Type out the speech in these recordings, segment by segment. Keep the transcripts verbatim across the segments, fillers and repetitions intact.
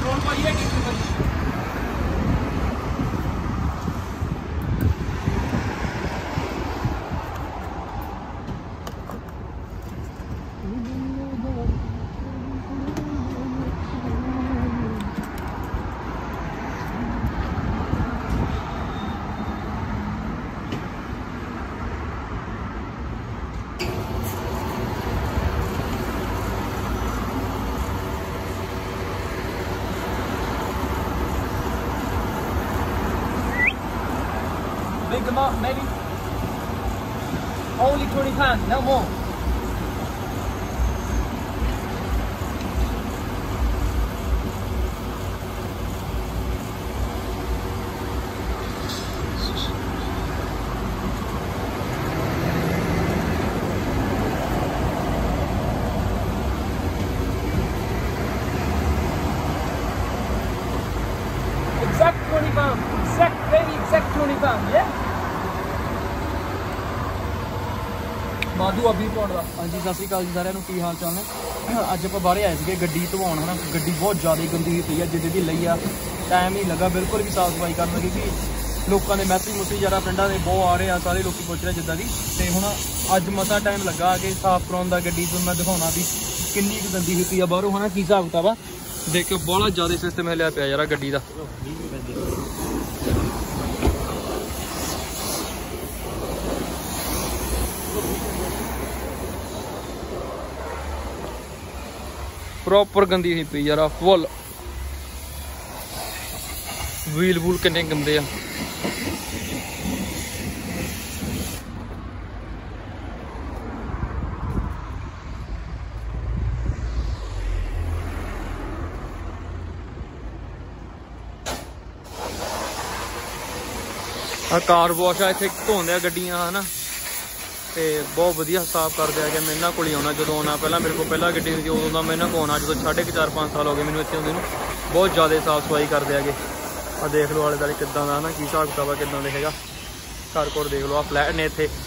Petrol पाइए big amount, maybe only twenty pounds, no more. Exact twenty pounds, exact, very exact twenty pounds, yeah? Madhu अभी पौड़ा हाँ जी सत श्री अकाल जी सारे की हाल चाल है। अज आप बाहर आए थे गड्डी धवाउण है ना, गड्डी बहुत ज़्यादा गंदी हुई पई है। जिद्द दी लई आ टाइम नहीं लगा बिल्कुल भी साफ सफाई करना, क्योंकि लोगों के मैसेज मुसी जरा पिंडा के बहुत आ रहे हैं, सारे लोग पुछ रहे जिदा की। तो हुण अज मसा टाइम लगा कि साफ कराउण दा गड्डी तो मैं दिखाउणा भी किन्नी गंदी हुई पई है बाहरों है ना, की हिसाब किताब आ देखो बहुत ज़्यादा सिस्टम हिलिया पिया यार गड्डी का। प्रॉपर गंदी हुई पई यार फुल, व्हील वूल किन्ने गंदे आ। कार वॉश आ इतने धोंदे गड्डियां है ना, तो बहुत वधिया साफ कर दिया गया। मैं इन्होंने को आना जो आना पहला मेरे को पहला गड्डी हुई उदों का मैं इन्होंने को आना जो साढ़े चार पाँच साल हो गए मैंने इतने आने बहुत ज़्यादा साफ सफाई कर दिया गए। आ देख लो आले दुआले किदा का ना की हिसाब किताब है किदा देखेगा। घर घोर देख लो आ फ्लैट ने इतने।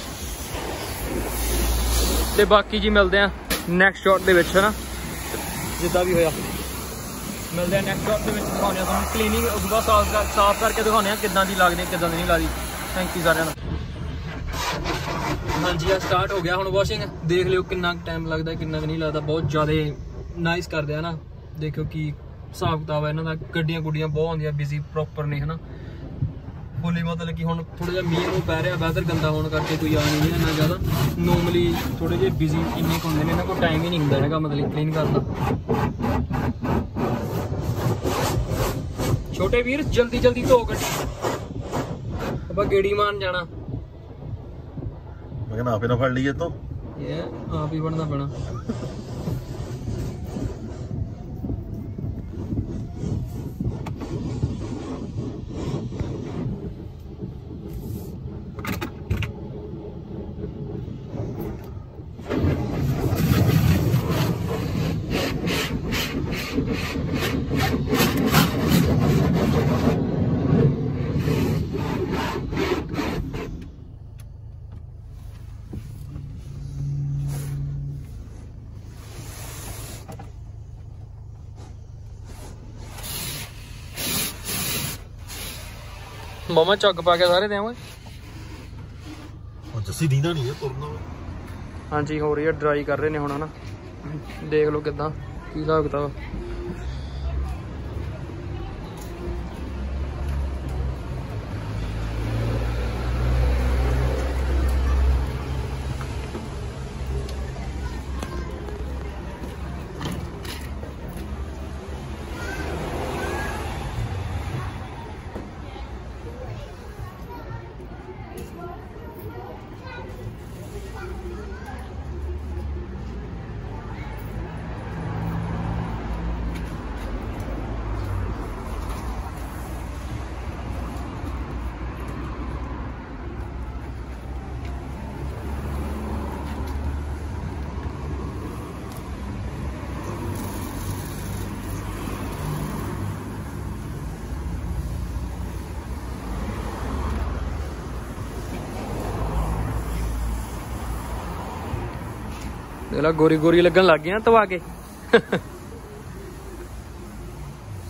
तो बाकी जी मिलते हैं नैक्सट शॉट के है ना, जिदा भी होया मिलते हैं नैक्सट शॉट के दिखाने तुम क्लीनिंग उस बाद साफ साफ करके दिखाने किदा की लगती किदा की नहीं लगती। थैंक यू सारे। हाँ जी स्टार्ट हो गया हुण वॉशिंग, देख लियो कितना टाइम लगता है कितना नहीं लगता, बहुत ज़्यादा नाइस कर दिया ना। देखो कि हिसाब किताब है इन्हों का, गड्डियां गुड्डियां बहुत आउंदियां बिजी प्रॉपर ने है ना फुली, मतलब कि हुण थोड़ा जिहा मींह पै रहा वैदर गंदा होने करके कोई आ नहीं है इन्ना ज़्यादा। नॉर्मली थोड़े जे बिजी इन्ने होंगे ने, इन्हां कोल टाइम ही नहीं होंदा हैगा मतलब क्लीन करना। छोटे वीर जल्दी जल्दी धो गड्डी, आपां गेड़ी मारन जाना। मैं आप ही ना फड़ लीए तो ये आप ही बनना पड़ा। मामा चग पा के सारे दें जस्सी दीना नहीं है तुरना। हाँ जी हो रही है ड्राई कर रहे ने हुण ना, देख लो किदा की हिसाब किताब। देख ला गोरी गोरी लगन लग गई ना तवा के।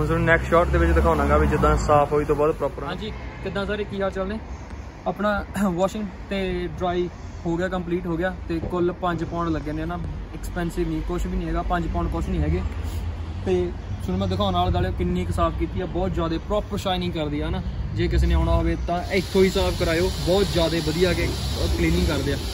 ਤੁਹਾਨੂੰ ਨੈਕਸਟ ਸ਼ਾਟ ਦੇ ਵਿੱਚ ਦਿਖਾਉਣਾਗਾ ਵੀ ਜਿੱਦਾਂ ਸਾਫ਼ ਹੋਈ ਤੋਂ ਬਾਅਦ ਪ੍ਰੋਪਰ। ਹਾਂਜੀ ਕਿੱਦਾਂ ਸਾਰੇ ਕੀ ਹਾਲ ਚਾਲ ਨੇ। ਆਪਣਾ ਵਾਸ਼ਿੰਗ ਤੇ ਡਰਾਈ ਹੋ ਗਿਆ, ਕੰਪਲੀਟ ਹੋ ਗਿਆ ਤੇ ਕੁੱਲ ਪੰਜ ਪਾਉਂਡ ਲੱਗੇ ਨੇ ਨਾ, ਐਕਸਪੈਂਸਿਵ ਨਹੀਂ ਕੁਛ ਵੀ ਨਹੀਂ ਹੈਗਾ, ਪੰਜ ਪਾਉਂਡ ਕੁਛ ਨਹੀਂ ਹੈਗੇ। ਤੇ ਤੁਹਾਨੂੰ ਮੈਂ ਦਿਖਾਉਣ ਵਾਲੇ ਦਾਲੇ ਕਿੰਨੀ ਕੁ ਸਾਫ਼ ਕੀਤੀ ਆ, ਬਹੁਤ ਜ਼ਿਆਦਾ ਪ੍ਰੋਪਰ ਸ਼ਾਈਨਿੰਗ ਕਰਦੀ ਆ ਨਾ। ਜੇ ਕਿਸੇ ਨੇ ਆਉਣਾ ਹੋਵੇ ਤਾਂ ਇੱਥੋਂ ਹੀ ਸਾਫ਼ ਕਰਾਇਓ, ਬਹੁਤ ਜ਼ਿਆਦਾ ਵਧੀਆ ਕਿ ਕਲੀਨਿੰਗ ਕਰਦੇ ਆ।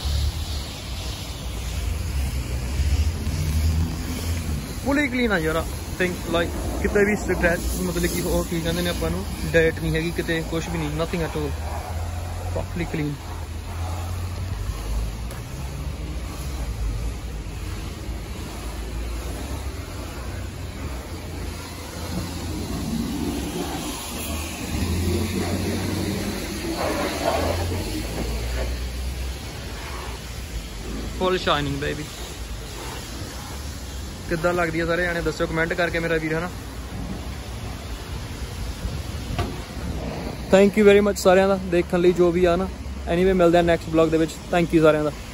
ਫੁੱਲੀ ਕਲੀਨ ਆ ਯਾਰ, ਥਿੰਕ ਲਾਈਕ ਕਿਤੇ ਵੀ ਸਕ੍ਰੈਚ ਮਤਲਬ ਕਿ ਉਹ ਕੀ ਕਹਿੰਦੇ ਨੇ ਆਪਾਂ ਨੂੰ, ਡੈਟ ਨਹੀਂ ਹੈਗੀ ਕਿਤੇ, ਕੁਛ ਵੀ ਨਹੀਂ, nothing at all, properly clean. Full shining baby. ਕਿੱਦਾਂ ਲੱਗਦੀ ਆ ਸਾਰੇ ਜਾਣੇ ਦੱਸਿਓ ਕਮੈਂਟ ਕਰਕੇ ਮੇਰਾ ਵੀਰ, ਹੈ ਨਾ। ਥੈਂਕ ਯੂ ਵੈਰੀ ਮਚ ਸਾਰਿਆਂ ਦਾ ਦੇਖਣ ਲਈ ਜੋ ਵੀ ਆ ਨਾ। ਐਨੀਵੇ ਮਿਲਦੇ ਆ ਨੈਕਸਟ ਬਲੌਗ ਦੇ ਵਿੱਚ। ਥੈਂਕ ਯੂ ਸਾਰਿਆਂ ਦਾ।